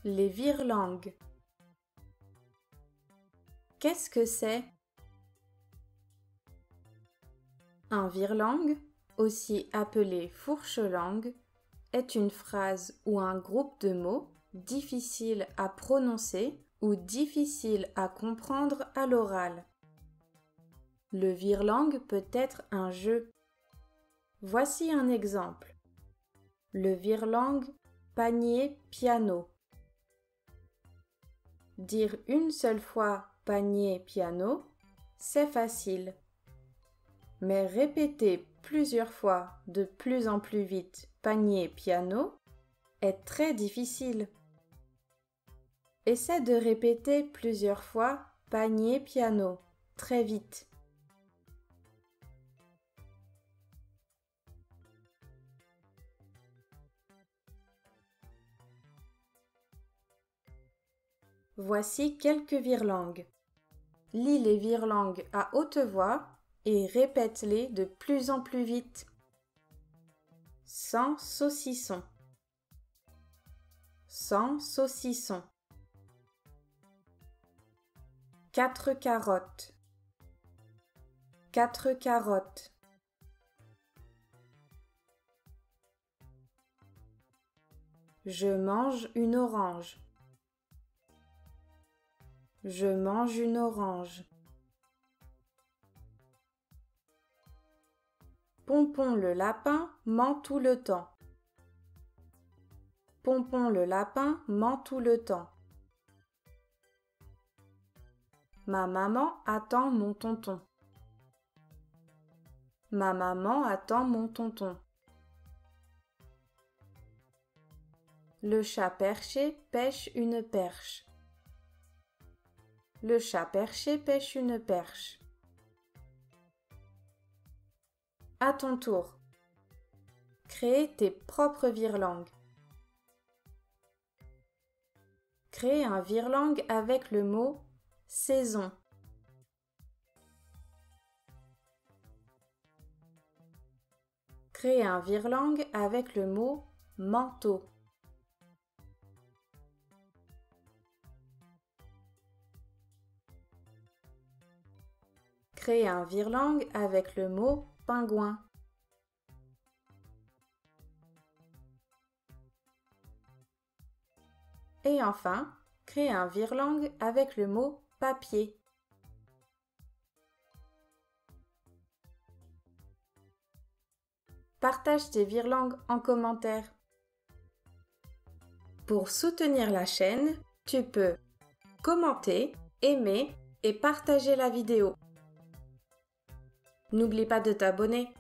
Les virelangues. Qu'est-ce que c'est? Un virelangue, aussi appelé fourche-langue, est une phrase ou un groupe de mots difficiles à prononcer ou difficiles à comprendre à l'oral. Le virelangue peut être un jeu. Voici un exemple. Le virelangue panier-piano. Dire une seule fois panier-piano, c'est facile. Mais répéter plusieurs fois de plus en plus vite panier-piano est très difficile. Essaie de répéter plusieurs fois panier-piano très vite. Voici quelques virelangues. Lis les virelangues à haute voix et répète-les de plus en plus vite. Sans saucisson. Sans saucisson. 4 carottes. 4 carottes. Je mange une orange. Je mange une orange. Pompon le lapin ment tout le temps. Pompon le lapin ment tout le temps. Ma maman attend mon tonton. Ma maman attend mon tonton. Le chat perché pêche une perche. Le chat perché pêche une perche. À ton tour, crée tes propres virelangues. Crée un virelangue avec le mot saison. Crée un virelangue avec le mot manteau. Crée un virelangue avec le mot pingouin. Et enfin, crée un virelangue avec le mot papier. Partage tes virelangues en commentaire. Pour soutenir la chaîne, tu peux commenter, aimer et partager la vidéo. N'oublie pas de t'abonner.